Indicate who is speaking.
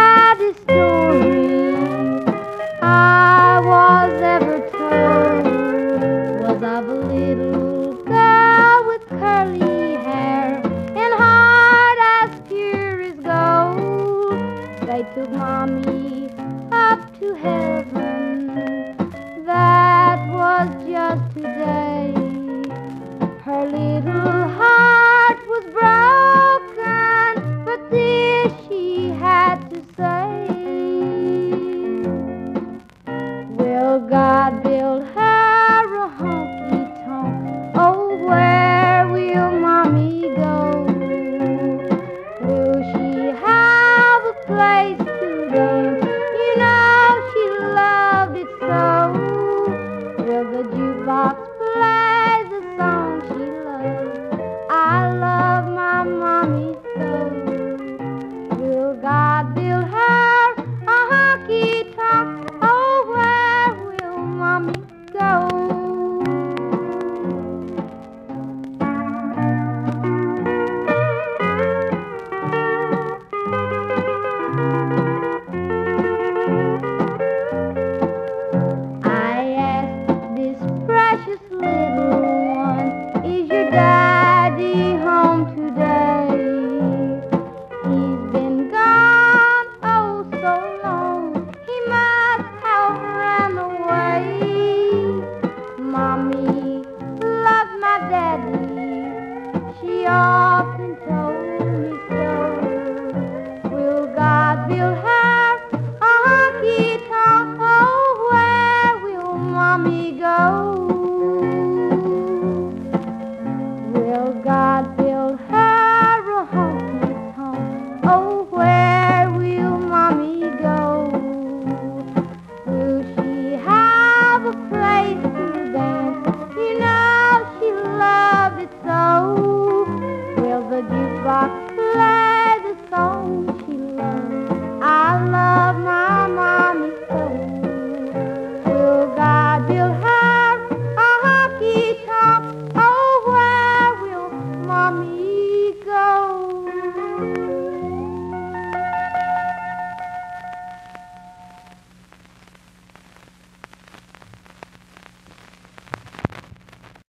Speaker 1: saddest story I was ever told was of a little girl with curly hair and heart as pure as gold. They took Mommy up to heaven. That was just today. Her little heart was broken, but this she had to say. Will God build her a honky-tonk? Oh, where will Mommy go? Will she have a place to dance? You know she loved it so. Will the jukebox play the song she loved? I love my Mommy so. Will God build her a honky-tonk? Oh, where will Mommy go? I asked this precious little one, is your daddy home today? He's been gone oh so long, he must have ran away. Mommy loved my daddy, she often told me so. Will God build her a honky-tonk? Oh, where will Mommy go? Will God build her a honky-tonk? Oh, where will Mommy go? Will she have a place to dance? You know she loved it so. Will the jukebox play the song